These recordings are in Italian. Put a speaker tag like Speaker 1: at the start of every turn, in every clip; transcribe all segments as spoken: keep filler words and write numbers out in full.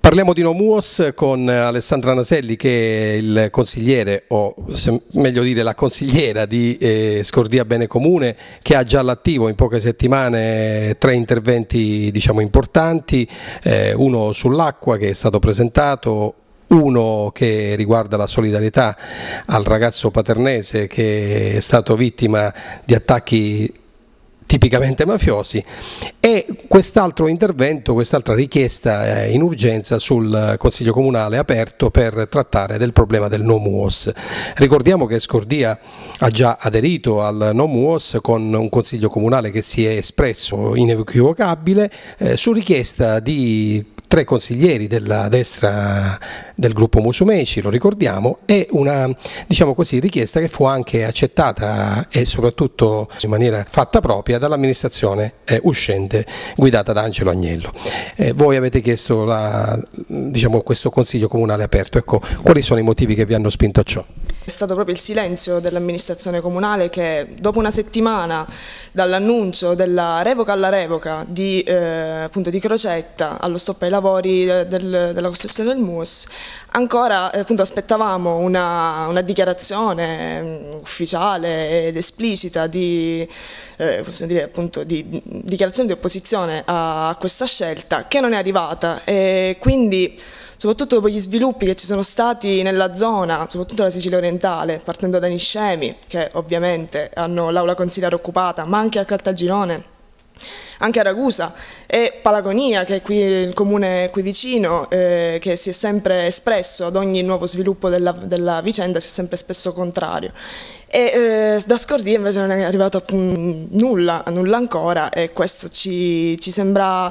Speaker 1: Parliamo di NoMuos con Alessandra Naselli, che è il consigliere, o se meglio dire la consigliera di eh, Scordia Bene Comune, che ha già all'attivo in poche settimane tre interventi diciamo importanti, eh, uno sull'acqua che è stato presentato, uno che riguarda la solidarietà al ragazzo paternese che è stato vittima di attacchi tipicamente mafiosi, e quest'altro intervento, quest'altra richiesta in urgenza sul Consiglio Comunale aperto per trattare del problema del NoMuos. Ricordiamo che Scordia ha già aderito al NoMuos con un Consiglio Comunale che si è espresso inequivocabile eh, su richiesta di tre consiglieri della destra del gruppo Musumeci, lo ricordiamo, e una diciamo così, richiesta che fu anche accettata e soprattutto in maniera fatta propria dall'amministrazione eh, uscente guidata da Angelo Agnello. Eh, voi avete chiesto la, diciamo, questo Consiglio Comunale aperto, ecco, quali sono i motivi che vi hanno spinto a ciò?
Speaker 2: È stato proprio il silenzio dell'amministrazione comunale che dopo una settimana dall'annuncio della revoca alla revoca di, eh, appunto di Crocetta allo stop ai lavori del, della costruzione del M U S, ancora eh, appunto, aspettavamo una, una dichiarazione ufficiale ed esplicita di, eh, possiamo dire, appunto, di, di dichiarazione di opposizione a, a questa scelta, che non è arrivata, e quindi soprattutto dopo gli sviluppi che ci sono stati nella zona, soprattutto la Sicilia orientale, partendo da Niscemi, che ovviamente hanno l'aula consiliare occupata, ma anche a Caltagirone, anche a Ragusa, e Palagonia, che è qui il comune qui vicino, eh, che si è sempre espresso ad ogni nuovo sviluppo della, della vicenda, si è sempre espresso contrario. E eh, da Scordia invece non è arrivato appunto, nulla, nulla ancora, e questo ci, ci sembra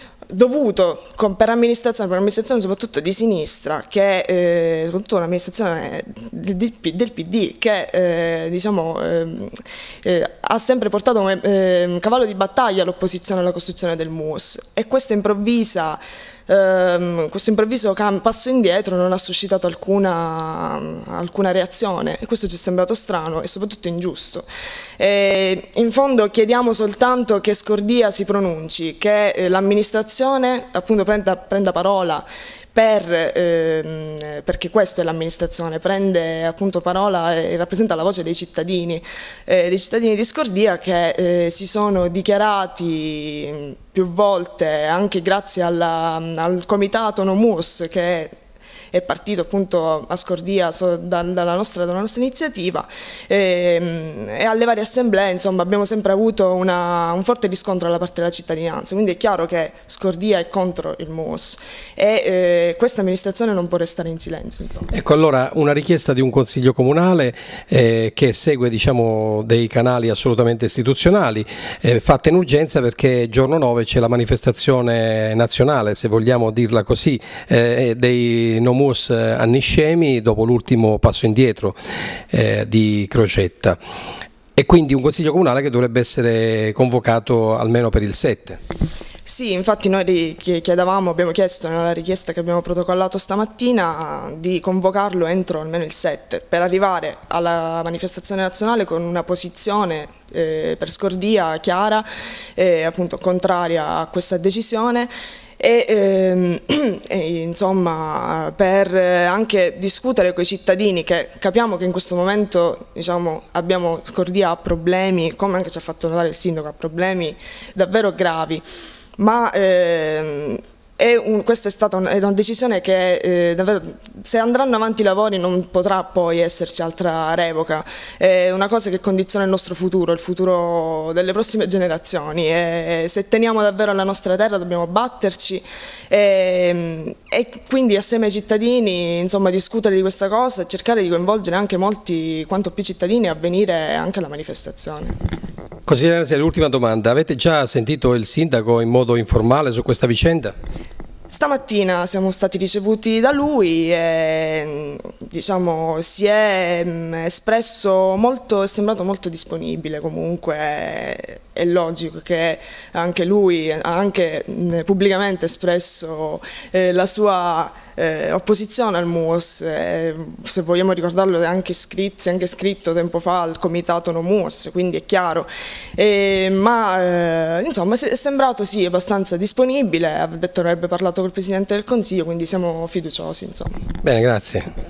Speaker 2: dovuto con, per amministrazione, per amministrazione soprattutto di sinistra, che eh, soprattutto un'amministrazione del, del P D che eh, diciamo, eh, eh, ha sempre portato come eh, cavallo di battaglia l'opposizione alla costruzione del M U S, e questa improvvisa Um, questo improvviso passo indietro non ha suscitato alcuna, alcuna reazione, e questo ci è sembrato strano e soprattutto ingiusto. E in fondo chiediamo soltanto che Scordia si pronunci, che eh, l'amministrazione appunto prenda, prenda parola, per, ehm, perché questo è l'amministrazione, prende appunto parola e rappresenta la voce dei cittadini, eh, dei cittadini di Scordia, che eh, si sono dichiarati più volte, anche grazie alla, al comitato NoMuos, che è partito appunto a Scordia so, dalla, nostra, dalla nostra iniziativa, e, e alle varie assemblee insomma abbiamo sempre avuto una, un forte riscontro dalla parte della cittadinanza, quindi è chiaro che Scordia è contro il M U S, e eh, questa amministrazione non può restare in silenzio. Insomma.
Speaker 1: Ecco, allora una richiesta di un consiglio comunale eh, che segue diciamo, dei canali assolutamente istituzionali, eh, fatta in urgenza perché giorno nove c'è la manifestazione nazionale, se vogliamo dirla così, eh, dei NoMuos a Niscemi dopo l'ultimo passo indietro eh, di Crocetta, e quindi un consiglio comunale che dovrebbe essere convocato almeno per il sette.
Speaker 2: Sì, infatti noi chiedevamo, abbiamo chiesto nella richiesta che abbiamo protocollato stamattina di convocarlo entro almeno il sette, per arrivare alla manifestazione nazionale con una posizione eh, per Scordia chiara, eh, appunto contraria a questa decisione, e, ehm, e insomma per anche discutere con i cittadini, che capiamo che in questo momento diciamo, abbiamo Scordia ha problemi, come anche ci ha fatto notare il sindaco, ha problemi davvero gravi, ma ehm, è un, questa è stata un, è una decisione che eh, davvero, se andranno avanti i lavori non potrà poi esserci altra revoca, è una cosa che condiziona il nostro futuro, il futuro delle prossime generazioni, e se teniamo davvero la nostra terra dobbiamo batterci, e, e quindi assieme ai cittadini insomma, discutere di questa cosa e cercare di coinvolgere anche molti quanto più cittadini a venire anche alla manifestazione.
Speaker 1: Consigliere, l'ultima domanda, avete già sentito il sindaco in modo informale su questa vicenda?
Speaker 2: Stamattina siamo stati ricevuti da lui e diciamo, si è espresso molto, è sembrato molto disponibile comunque. è logico che anche lui ha anche pubblicamente espresso eh, la sua eh, opposizione al M U O S, eh, se vogliamo ricordarlo è anche scritto, si è anche scritto tempo fa al comitato no M U O S, quindi è chiaro, eh, ma eh, insomma è sembrato sì abbastanza disponibile, ha detto che avrebbe parlato col Presidente del Consiglio, quindi siamo fiduciosi insomma.
Speaker 1: Bene, grazie.